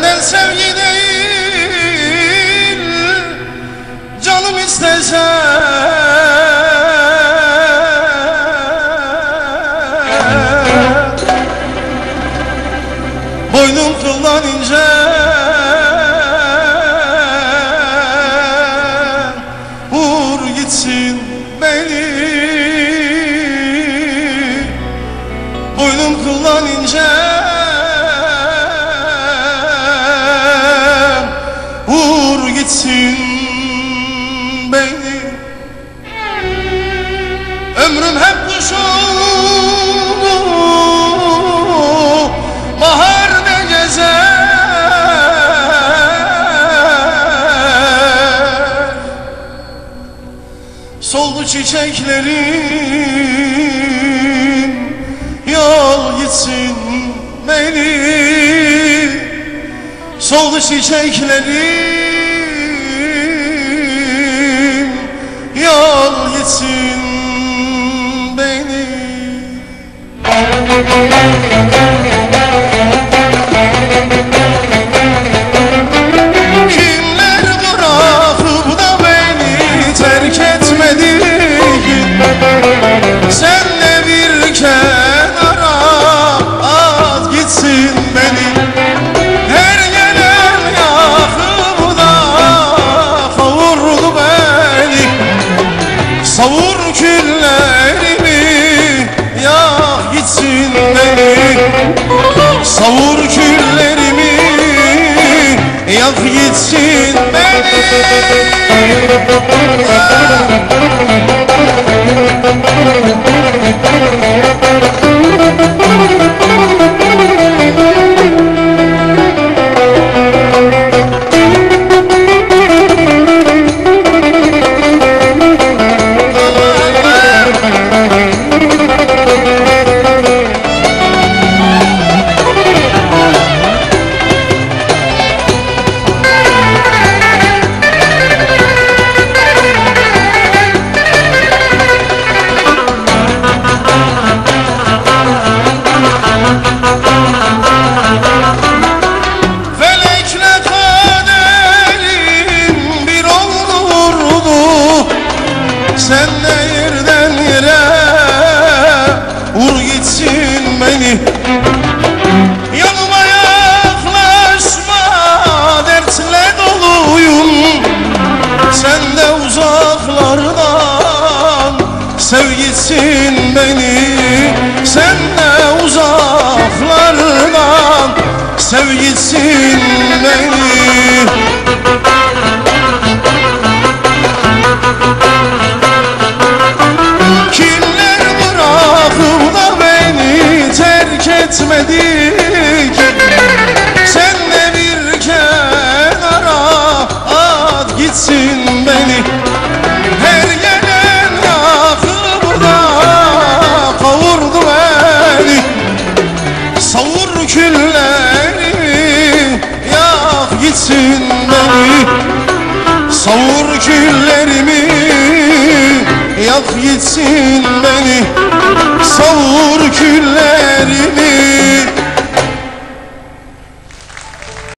Benden sevgi değil, canım istese boynum kıldan ince, vur gitsin beni. Boynum kıldan ince, vur gitsin beni. Ömrüm hep kuş oldu, baharda gezer. Soldu çiçeklerim, yol gitsin beni. Soldu çiçeklerim, yol gitsin beni. Kimler bırakıp da beni terk etmedi ki? Senle bir kenara at gitsin beni. Her gelen yakıp da kavurdu beni. Savur küllerimi, yak gitsin beni. Savur küllerimi, yak gitsin beni. Senle yerden yere vur gitsin beni. Yanıma yaklaşma, dertle doluyum. Sen de uzaklardan sev gitsin beni. Sen de uzaklardan sev gitsin beni. Etmedik, senle bir kenara at gitsin beni. Her gelen yakıp da kavurdu beni. Savur küllerimi, yak gitsin beni. Savur küllerimi, yak gitsin beni. Savur küllerimi,